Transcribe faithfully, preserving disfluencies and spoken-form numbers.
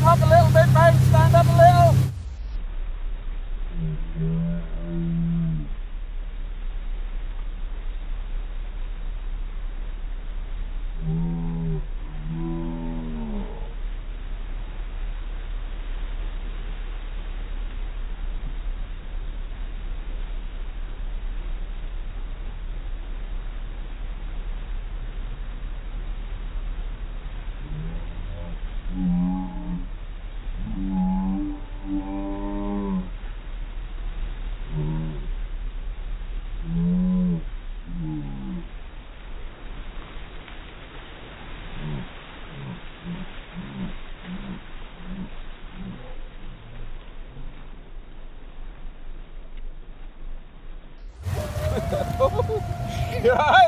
Come up a little bit, mate. Stand up a little. You're all right?